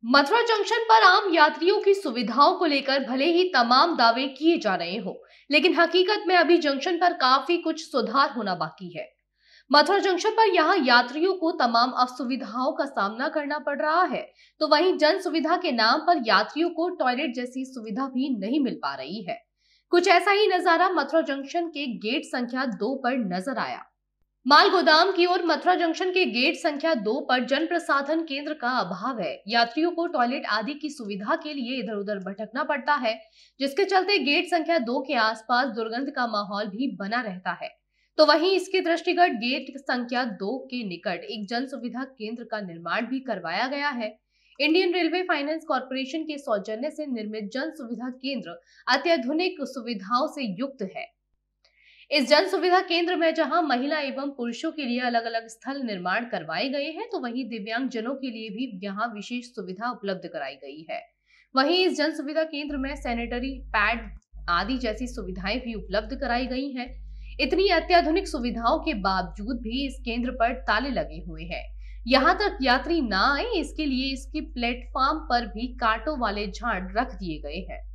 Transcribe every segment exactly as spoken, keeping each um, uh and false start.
Mathura junction पर आम यात्रियों की सुविधाओं को लेकर भले ही तमाम दावे किए जा रहे हो, लेकिन हकीकत में अभी जंक्शन पर काफी कुछ सुधार होना बाकी है। मथुरा जंक्शन पर यहाँ यात्रियों को तमाम असुविधाओं का सामना करना पड़ रहा है, तो वहीं जन सुविधा के नाम पर यात्रियों को टॉयलेट जैसी सुविधा भी नहीं मिल पा रही है। कुछ ऐसा ही नजारा मथुरा जंक्शन के गेट संख्या दो पर नजर आया। माल गोदाम की ओर मथुरा जंक्शन के गेट संख्या दो पर जन प्रसाधन केंद्र का अभाव है। यात्रियों को टॉयलेट आदि की सुविधा के लिए इधर उधर भटकना पड़ता है, जिसके चलते गेट संख्या दो के आसपास दुर्गंध का माहौल भी बना रहता है। तो वहीं इसके दृष्टिगत गेट संख्या दो के निकट एक जन सुविधा केंद्र का निर्माण भी करवाया गया है। इंडियन रेलवे फाइनेंस कॉर्पोरेशन के सौजन्य से निर्मित जन सुविधा केंद्र अत्याधुनिक सुविधाओं से युक्त है। इस जन सुविधा केंद्र में जहां महिला एवं पुरुषों के लिए अलग अलग स्थल निर्माण करवाए गए हैं, तो वहीं दिव्यांग जनों के लिए भी यहां विशेष सुविधा उपलब्ध कराई गई है। वहीं इस जन सुविधा केंद्र में सैनिटरी पैड आदि जैसी सुविधाएं भी उपलब्ध कराई गई हैं। इतनी अत्याधुनिक सुविधाओं के बावजूद भी इस केंद्र पर ताले लगे हुए हैं। यहाँ तक यात्री ना आए, इसके लिए इसके प्लेटफॉर्म पर भी कांटों वाले झाड़ रख दिए गए हैं।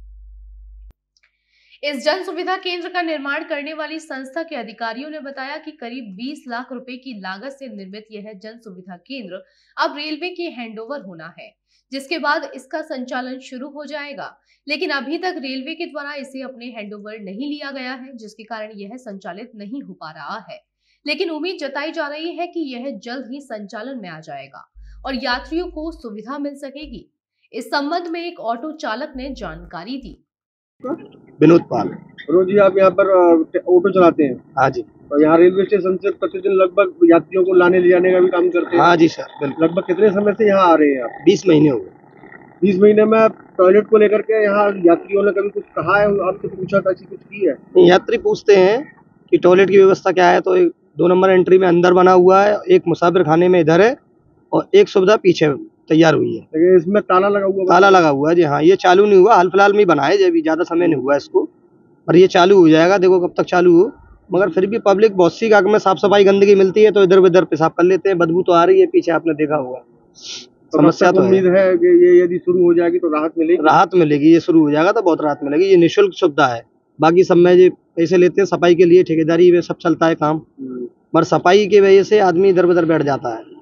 इस जन सुविधा केंद्र का निर्माण करने वाली संस्था के अधिकारियों ने बताया कि करीब बीस लाख रुपए की लागत से निर्मित यह जन सुविधा केंद्र अब रेलवे के हैंडओवर होना है, जिसके बाद इसका संचालन शुरू हो जाएगा। लेकिन अभी तक रेलवे के द्वारा इसे अपने हैंडओवर नहीं लिया गया है, जिसके कारण यह संचालित नहीं हो पा रहा है। लेकिन उम्मीद जताई जा रही है कि यह जल्द ही संचालन में आ जाएगा और यात्रियों को सुविधा मिल सकेगी। इस संबंध में एक ऑटो चालक ने जानकारी दी। विनोद पाल। रोज जी आप यहाँ पर ऑटो चलाते हैं? हाँ जी। और यहाँ रेलवे स्टेशन से प्रतिदिन लगभग यात्रियों को लाने ले जाने का भी काम करते हैं? हाँ जी सर, बिल्कुल। लगभग कितने समय से यहाँ आ रहे हैं आप? बीस महीने हो गए। बीस महीने में टॉयलेट को लेकर के यहाँ यात्रियों ने कभी कुछ कहा है, आपसे पूछा, ऐसी कुछ की है? यात्री पूछते हैं कि टॉयलेट की व्यवस्था क्या है, तो एक दो नंबर एंट्री में अंदर बना हुआ है, एक मुसाफिर खाने में इधर है और एक सुविधा पीछे तैयार हुई है। लेकिन इसमें ताला लगा हुआ? ताला लगा हुआ है जी। हाँ, ये चालू नहीं हुआ, हाल फिलहाल में बना है, जब ज्यादा समय नहीं हुआ इसको, पर ये चालू हो जाएगा। देखो कब तक चालू हो, मगर फिर भी पब्लिक बहुत सी आग में साफ सफाई गंदगी मिलती है तो इधर उधर पेशाब कर लेते हैं, बदबू तो आ रही है, पीछे आपने देखा होगा। तो समस्या तो उम्मीद है कि ये यदि शुरू हो जाएगी तो राहत मिलेगी? राहत मिलेगी, ये शुरू हो जाएगा तो बहुत राहत मिलेगी। ये निःशुल्क सुविधा है, बाकी सब में ये पैसे लेते हैं सफाई के लिए, ठेकेदारी में सब चलता है काम, पर सफाई की वजह से आदमी इधर उधर बैठ जाता है।